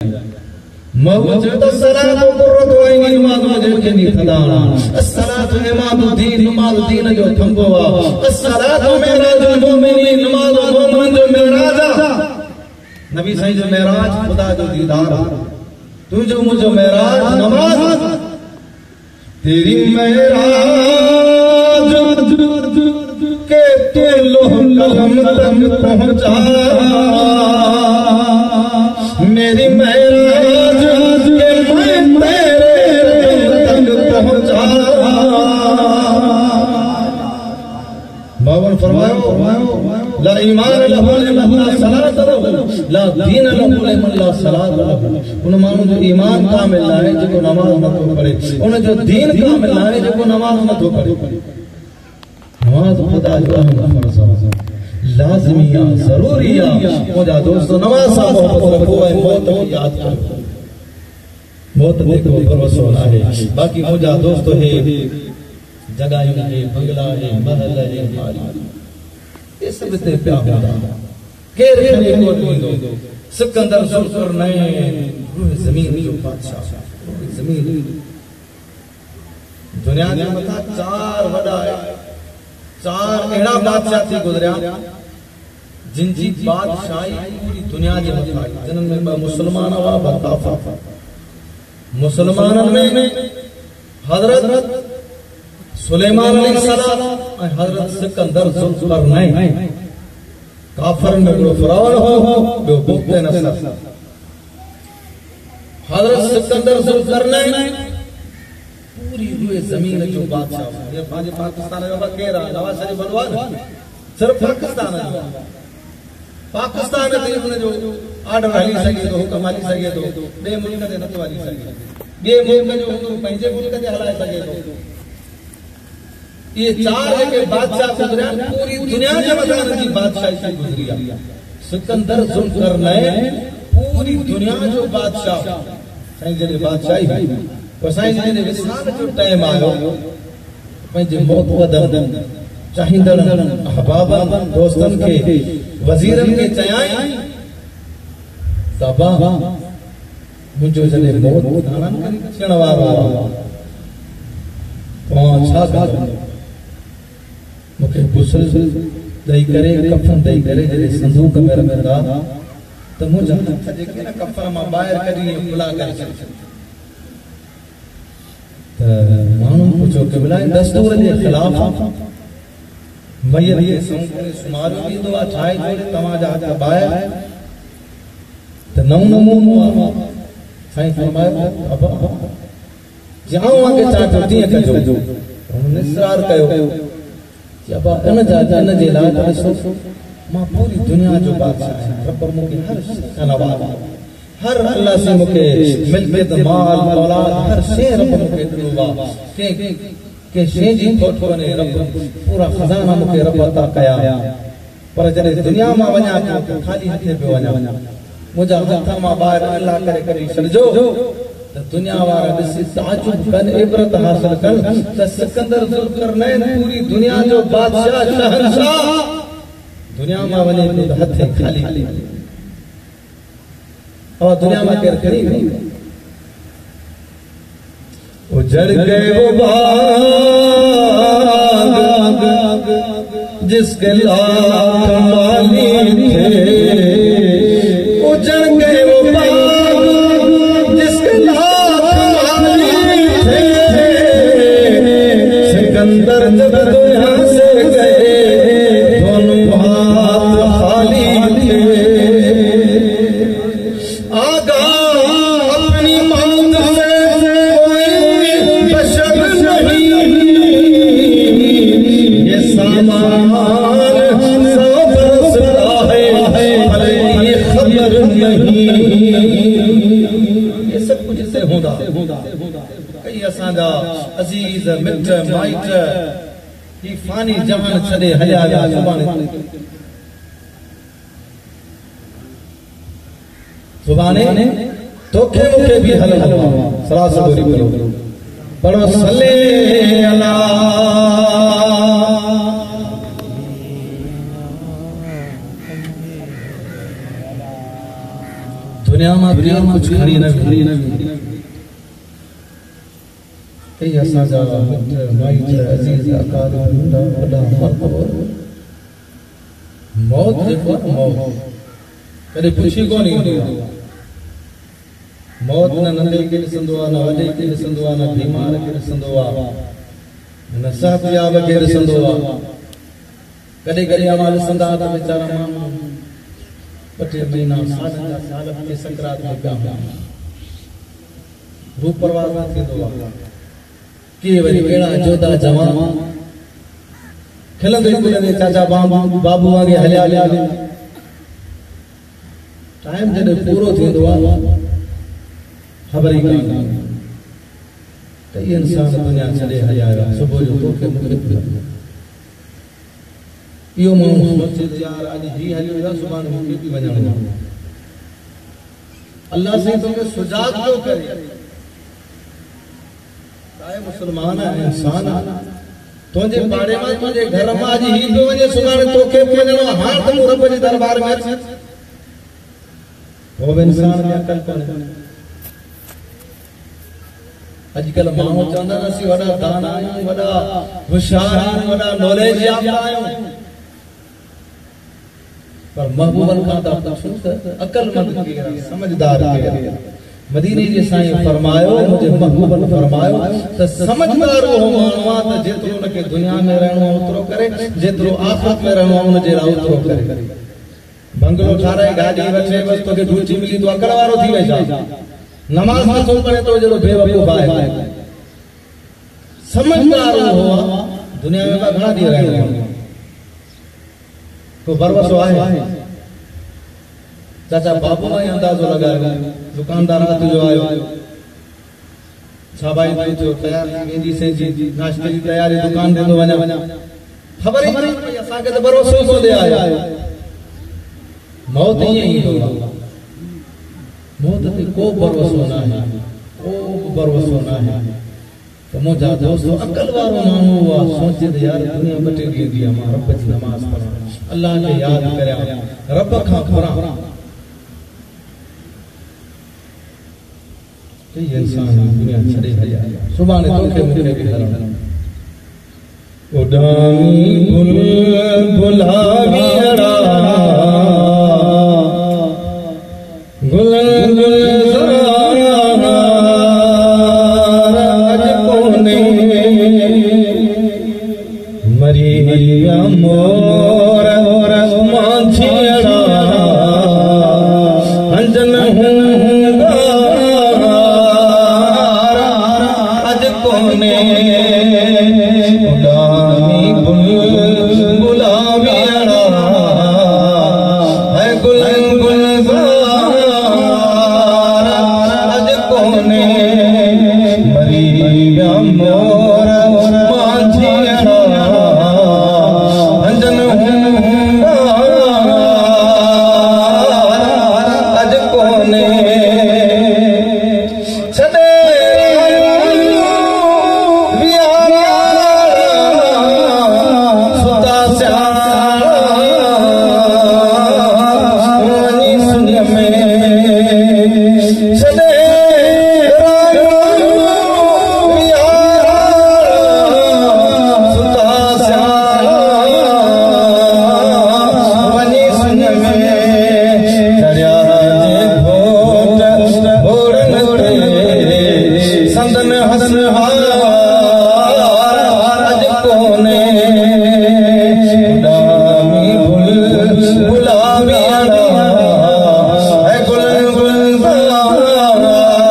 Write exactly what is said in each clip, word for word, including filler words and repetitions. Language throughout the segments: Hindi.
मौजूद सलातो कुर्रतु ऐनी नमाज मुझे के नहीं खदाना अस्सलातु इमादुद्दीन नमाजुद्दीन जो थंबवा अस्सलातु मेराजुल मोमिनीन नमाज मोमिन जो मेराजा नबी सही जो मेराज खुदा जो दीदार तू जो मुझे मेराज नमाज तेरी मेराज के तू लोह कलम तक पहुंचा मेरी मेराज के मैं तेरे तक पहुंचा बावन फरमाओ ला ईमान लहु लिमन ला सलात लहु ला दीन लहु लिमन ला सलात लहु उन माण्हू जो ईमान कामिल आहे जेको नमाज नथो पढ़े उन जो दीन कामिल आहे जेको नमाज नथो पढ़े नमाज खुदा जो अहम फर्ज़ आहे लाज़िमिया ज़रूरिया मुझा दोस्तों नमाज सा मोहब्बत रखो ऐ मौत की याद करो मौत देखो भरोसो ना है बाकी मुझा दोस्तों है जगह है बंगला है महल है ये सब ते प्या होता केर खने को दो सिकंदर जुल्फरनैन रूह जमीन जो बादशाह जमीन दुनिया के मथा चार वडा चार एड़ा बादशाह थी गुजरिया जिन जी बादशाही पूरी दुनिया के मथा जिनन में मुसलमान हुआ काफिर मुसलमानन में हजरत सुलेमान अलैहिस्सलाम और हजरत सिकंदर जुल्फरनैन काफिर में जो फिरौन हो जो बुख्ते नसर हजरत सिकंदर जुल्फरनैन पूरी हुए जमीन जो बादशाह ये बाजे पाकिस्तान में केरा नवाज शरीफ बनवा सिर्फ पाकिस्तान है पाकिस्तान में उन्हें जो आर्डर हली सके तो हुक्म हली सके तो बे मुल्क दे नथो हली सके बे मुल्क जो हुक्म पंजे मुल्क दे हलाए सके तो ये चार के बादशाह गुजरिया पूरी दुनिया के मदान की बादशाही से गुजरिया सिकंदर जुल्फरनैन पूरी दुनिया जो बादशाह साईं जे बादशाही और साईं जे विसाल जो टाइम आयो पंहिंजे मौत वदन चाहिंदड़ अहबाबन दोस्तन के वजीरन के चयाई तबा मुझो जने मौत दानन थियण वारो पांच छा मुखे गुसल दई करे कफन दई करे जे संदूक में रखंदा त मुझा हथ जेके न कफन मां बाहर कढी बुला करे त माण्हू पुछो के बुलाए दस्तूर जे खिलाफ मयत के संग करे सुमारो दींदो आ ठाए जोड़े तव्हां जा हथ बाहर त नौ नमूनो आ साईं फरमायो अबा जाऊं आगे चाचो तीअं कजो उन्होंने इसरार कयो अब इन जा जन जे लाइ ॾिसो मां पूरी दुनिया जो बादशाह आहियां रब मूंखे हर शइ खां नवाज़ो हर अल्लाह से मूंखे मिल्कियत माल औलाद हर शइ रब मूंखे ॾिनो आहे के के शइ जी खोट कोन्हे रब पूरा खज़ाना मूंखे रब अता कया पर जॾहिं दुनिया मां वञा थो ख़ाली हथे पियो वञा मुंहिंजा हथ मां ॿाहिरि अल्लाह करे कढी छॾिजो त दुनिया वारा ॾिसी ताजुब कनि इबरत हासिल कनि त सिकंदर जुल्फरनैन पूरी दुनिया जो बादशाह शहंशाह दुनिया में वने तो हथे खाली और दुनिया में केर खड़ी नहीं उजड़ गए वो बाग जिसके लाख माली थे उजड़ गए वो बाग जिसके लाख माली थे सिकंदर जब दुनिया से गए दोनों हाथ खाली थे आगा अपनी मौत से कोई बशर नहीं ये सामान सौ बरस का है भले ये खबर नहीं ये सब कुछ से होता कई असांजा अजीज मिट माइट ही फानी जहान छड़े हलिया विया सुभाणे सुभाणे तोखे मूंखे भी हलणो आहे सलास गोरी करो पढ़ो सल्ले अला दुनिया में दुनिया में कुछ खड़ी न खड़ी न कई असा जा मित्र भाई अजीज अकाल बड़ा बड़ा मौत देखो मौत कदे पुछी को नहीं मौत न नंढे के ॾिसंदो आहे न वॾे के ॾिसंदो आहे न बीमार के ॾिसंदो आहे न साहबियाब के ॾिसंदो आहे कॾहिं कॾहिं अवां ॾिसंदा त वीचारा माण्हू ॿ टे महीना सालनि जा साल के सकरात में पिया हुआ रूप परवाह न थींदो आहे के वरी अहिड़ा जोधा जवान खिलंदे खिलंदे चाचा बाबू बाबू वांगे हलिया हलिया टाइम जॾहिं पूरो थींदो आहे खबर ही कान त इंसान दुनिया छॾे हलिया सुबुह जो तोखे मूंखे इहो माण्हू सोचे त यार अॼु ही हलियो आहे सुभाणे मूंखे बि वञणो आहे अल्लाह से तोखे सुजाग थो करे काए मुसलमान आहे इंसान आहे तुंहिंजे पाड़े मां तुंहिंजे घर मां अॼु ही पियो वञे सुभाणे तोखे बि वञणो आहे हाणे त मूं रब जे दरबार में अच पोइ बि इंसान में अकल कोन्हे अॼुकल्ह माण्हू चवंदा आहिनि असीं वॾा दान आहियूं वॾा होशियार आहियूं वॾा नॉलेज याफ़्ता आहियूं पर महबूबन खां था पुछूं त अकलमंद केरु आहे समझदार केरु आहे मदीने जे साईं फरमायो मुंहिंजे महबूबन फरमायो त समझदार उहो माण्हू आहे त जेतिरो उनखे दुनिया में रहणो आहे ओतिरो करे जेतिरो आख़िरत में रहणो आहे उन जे लाइ ओतिरो करे बंगलो ठाराए गाॾी वठे बसि तोखे ढूंढी मिली तूं अकड़ वारो थी वञे नमाज़ नथो पढ़े तो जहिड़ो बेवकूफ़ आहे समझदार उहो आहे दुनिया में घणा ॾींहं रहणो आहे को भरवसो आहे चाचा बाबू मां अंदाज़ो लॻायो दुकानदार राति जो आयो छा भाई भाई जो तयार थी वेंदी से जी नाश्ते जी तयारी दुकान ते थो वञा ख़बर ई न पई असांखे त भरोसो ई कोन्हे आयो मौत ईअं ई ईंदो आहे मौत ते को भरोसो न आहे को भरोसो न आहे त मुंहिंजा दोस्त अकल वारो माण्हू आहे सोचे त यार दुनिया ॿ टे ॾींहं जी आहे मां रब जी नमाज़ पढ़ां अल्लाह खे यादि करियां रब खां घुरां कई इंसान दुनिया छॾे हलिया सुभाणे तोखे मूंखे बि हलणो उडामी भुल भुलावियड़ा गुल गुलज़ार अज कोने मरी विया मोर मांझियड़ा अंजन हूंदा अज कोने उडामी भुल भुलावियड़ा है गुल गुलज़ार मरी विया मोर मांझियड़ा अंजन हूंदा अज कोने छॾे विया सुता सियाणा वञी सुन में छॾे अज कोने उडामी भुल भुलावियड़ा है गुल गुलज़ार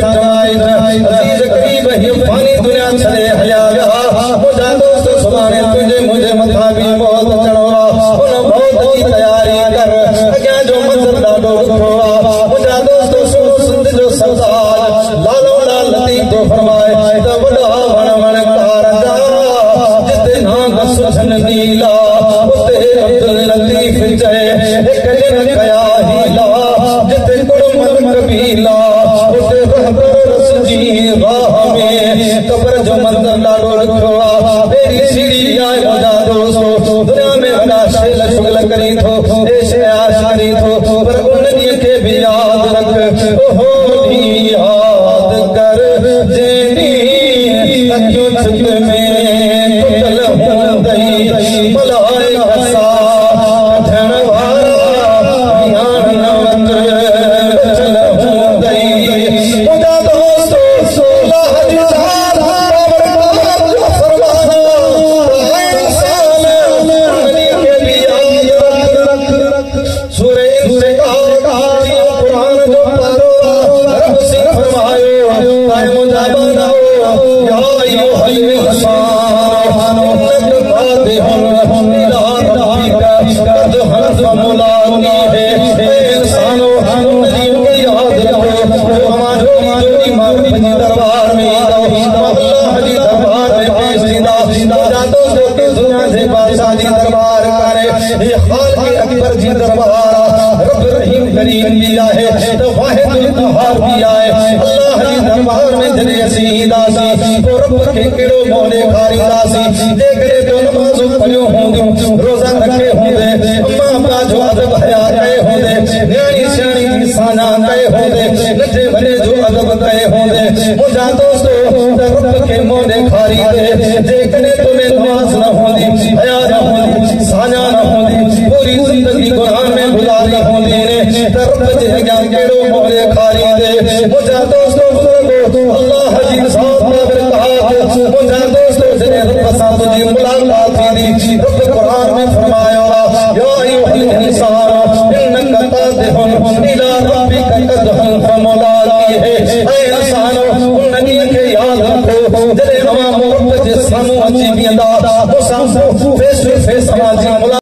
जमाई अजीज करीब ही फानी दुनिया छड़े हया मुझा दोस्त सुभाणे तुझे मुझे मथा भी मौत चढ़वा उन मौत की तैयारी कर अॻियां जो मंज़र ॾाढो ॾुखो आहे मुझा दोस्त सुनो सिंध जो सरदार लालो लाल लतीफ़ तो फरमाए त वॾा वण वण कारंजा जिते नांग सुठन नीला उते अब्दुल लतीफ़ चए हिक ॾिन कया हीला जिते कुड़मल कबीला उते रहबर रस जी राह में कब्र जो मंज़र ॾाढो ॾुखो आहे मेरी सीढ़ी आए मुझा दोस्त दुनिया में वॾा शेल शुगल करी थो देश आश करी थो पर उन ॾींहं खे बि यादि रख ओहो ॾींहुं यादि कर जंहिं अखियूं छिक में टुटल हूंदई मलाइक सां थियण वारा यान न वत बचल हूंदई मुंहिंजा दोस्त अल्लाह जी ज़ात बाबरकार जो फरमानो इंसान उन ॾींहं खे बि यादि रख सूरे इंसान कुरान जो पारो रब से फरमायो ऐ मुंहिंजा बनाओ या अय्युहल इंसान इन्नक कादिहुन इला रब्बिका कदहन मुलाक़ी है इंसानो ॾींहं खे यादि रखो हमारो जोड़ी मां पंहिंजे दरबार में ईंदा अल्लाह जी दरबार में पेश थींदा मुंहिंजा दोस्त के दुनिया जे बादशाह जी दरबार करे हे खालिक़ अकबर जी दरबार रब रहीम करीम भी आहे त वाहिदुल क़हार भी आहे अल्लाह जी दरबार में जॾहिं असीं ईंदासीं तो रब खे कहिड़ो मोह ॾेखारींदासीं जेकॾहिं तो नमाज़ूं पढ़ियूं हूंदियूं रोज़ा रखे हूंदे अम्मा अब्बा जो अदब हया कए हूंदे न्याणी सियाणी जी साना कए हूंदे नंढे वॾे जो अदब कए हूंदे मुंहिंजा दोस्तो त रब खे मोह ॾेखारींदे जेकॾहिं तोखे नमाज़ न हूंदी हया न हूंदी साना न हूंदी पूरी ज़िंदगी गुनाह में गुज़ारी हूंदी त रब जे अॻियां कहिड़ो मोह ॾेखारींदे मुंहिंजा दोस्तो बुज़ुर्गो अल्लाह जी ज़ात बाबरकात मुंहिंजा दोस्तो जॾहिं रब सां तुंहिंजी मुलाक़ात थींदी रब क़ुरान में फरमायो या अय्युहल इंसान इन्नक कादिहुन इला रब्बिका कदहन मुलाक़ी है ऐ इंसानो उन ॾींहं खे यादि रखो जॾहिं अवां रब जे साम्हूं अची बीहंदा तो साम्हूं फेस टू फेस अवां जी